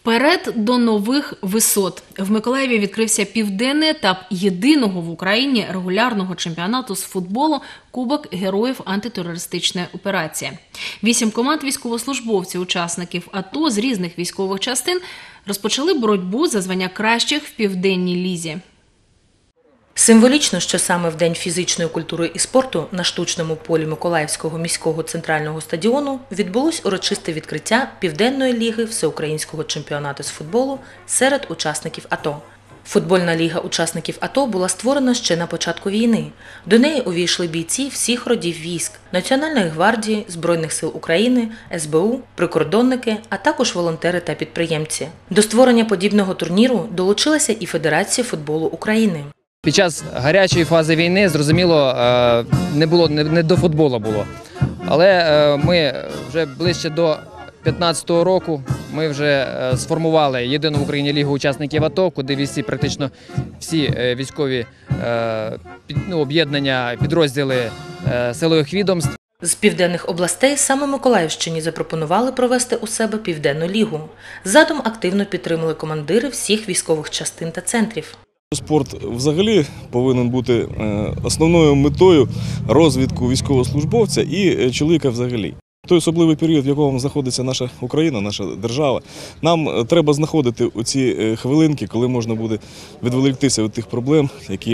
Вперед до нових висот. В Миколаєві відкрився південний етап єдиного в Україні регулярного чемпіонату з футболу «Кубок героїв антитерористичної операції». 8 команд військовослужбовців, учасників АТО з різних військових частин розпочали боротьбу за звання кращих в південній лізі. Символічно, що саме в День фізичної культури і спорту на штучному полі Миколаївського міського центрального стадіону відбулось урочисте відкриття Південної ліги всеукраїнського чемпіонату з футболу серед учасників АТО. Футбольна ліга учасників АТО була створена ще на початку війни. До неї увійшли бійці всіх родів військ – Національної гвардії, Збройних сил України, СБУ, прикордонники, а також волонтери та підприємці. До створення подібного турніру долучилася і Федерація футболу України. Під час гарячої фази війни, зрозуміло, не до футболу було. Але ми вже ближче до 2015 року ми вже сформували єдину в Україні лігу учасників АТО, куди практично всі військові об'єднання, підрозділи силових відомств. З південних областей саме Миколаївщині запропонували провести у себе Південну лігу. Задум активно підтримали командири всіх військових частин та центрів. Спорт взагалі повинен бути основною метою розвитку військовослужбовця і чоловіка взагалі. Той особливий період, в якому знаходиться наша Україна, наша держава, нам треба знаходити ці хвилинки, коли можна буде відволіктися від тих проблем,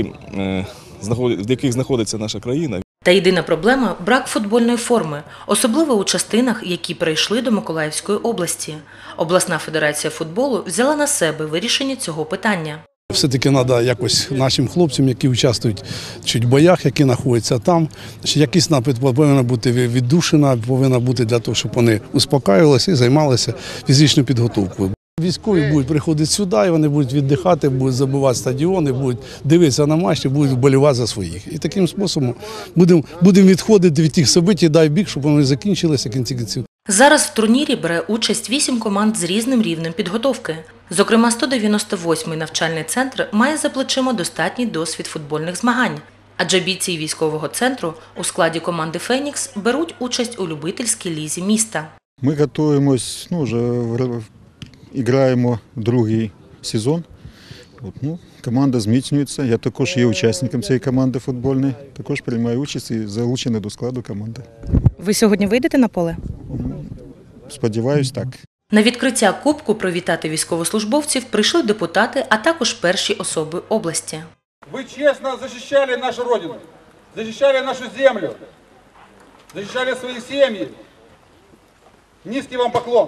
в яких знаходиться наша країна. Та єдина проблема – брак футбольної форми, особливо у частинах, які перейшли до Миколаївської області. Обласна федерація футболу взяла на себе вирішення цього питання. Все-таки треба якось нашим хлопцям, які участвують в боях, які знаходяться там, якийсь напад повинна бути віддушина, повинна бути для того, щоб вони успокоювалися і займалися фізичною підготовкою. Військові будуть приходити сюди, і вони будуть віддихати, будуть забивати стадіони, будуть дивитися на матчі, будуть вболівати за своїх. І таким способом будемо відходити від тих событий, дай біг, щоб вони закінчилися в кінці кінців. Зараз в турнірі бере участь 8 команд з різним рівнем підготовки. Зокрема, 198-й навчальний центр має за плечима достатній досвід футбольних змагань. Адже бійці військового центру у складі команди «Фенікс» беруть участь у любительській лізі міста. Ми готуємось, вже граємо другий сезон. Команда зміцнюється. Я також є учасником цієї команди футбольної, також приймаю участь і залучений до складу команди. Ви сьогодні вийдете на поле? Сподіваюсь, так. На відкриття Кубку привітати військовослужбовців прийшли депутати, а також перші особи області. Ви чесно захищали нашу родину, захищали нашу землю, захищали свої сім'ї. Низький вам поклон.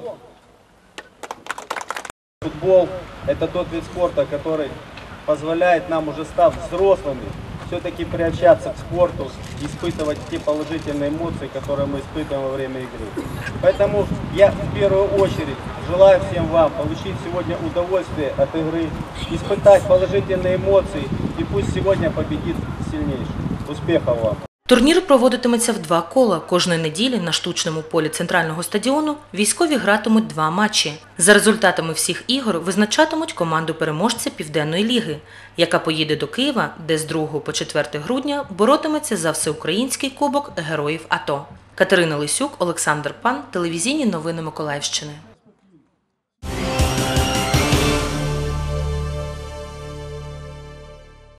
Футбол – это тот вид спорта, который позволяет нам, уже став взрослыми, все-таки приобщаться к спорту, испытывать те положительные эмоции, которые мы испытываем во время игры. Поэтому я в первую очередь желаю всем вам получить сегодня удовольствие от игры, испытать положительные эмоции, и пусть сегодня победит сильнейший. Успехов вам! Турнір проводитиметься в 2 кола. Кожної неділі на штучному полі центрального стадіону військові гратимуть 2 матчі. За результатами всіх ігор визначатимуть команду переможця Південної ліги, яка поїде до Києва, де з 2 по 4 грудня боротиметься за всеукраїнський кубок героїв АТО. Катерина Лисюк, Олександр Пан, телевізійні новини Миколаївщини.